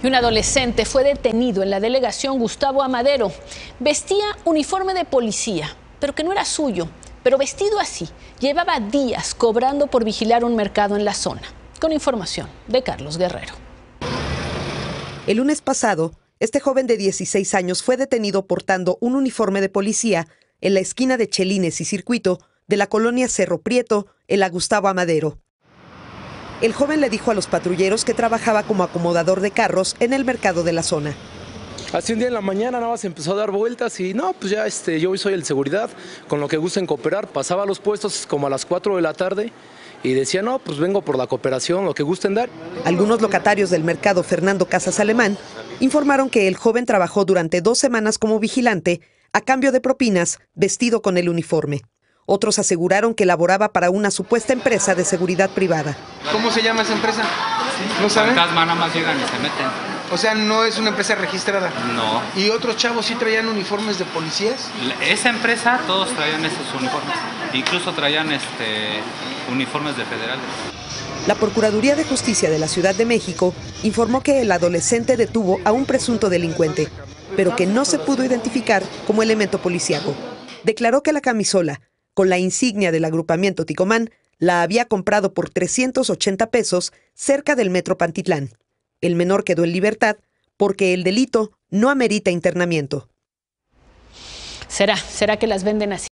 Y un adolescente fue detenido en la delegación Gustavo Amadero. Vestía uniforme de policía, pero que no era suyo. Pero vestido así, llevaba días cobrando por vigilar un mercado en la zona. Con información de Carlos Guerrero. El lunes pasado, este joven de 16 años fue detenido portando un uniforme de policía en la esquina de Chelines y Circuito de la colonia Cerro Prieto, en la Gustavo Amadero. El joven le dijo a los patrulleros que trabajaba como acomodador de carros en el mercado de la zona. Así un día en la mañana nada más empezó a dar vueltas y no, pues ya yo soy el seguridad, con lo que gusten cooperar. Pasaba a los puestos como a las 4 de la tarde y decía, no, pues vengo por la cooperación, lo que gusten dar. Algunos locatarios del mercado Fernando Casas Alemán informaron que el joven trabajó durante 2 semanas como vigilante a cambio de propinas, vestido con el uniforme. Otros aseguraron que laboraba para una supuesta empresa de seguridad privada. ¿Cómo se llama esa empresa? ¿No saben? Fantasma, nada más llegan y se meten. O sea, no es una empresa registrada. No. ¿Y otros chavos sí traían uniformes de policías? Esa empresa, todos traían esos uniformes. Incluso traían uniformes de federales. La Procuraduría de Justicia de la Ciudad de México informó que el adolescente detuvo a un presunto delincuente, pero que no se pudo identificar como elemento policíaco. Declaró que la camisola, con la insignia del agrupamiento Ticomán, la había comprado por 380 pesos cerca del metro Pantitlán. El menor quedó en libertad porque el delito no amerita internamiento. ¿Será que las venden así?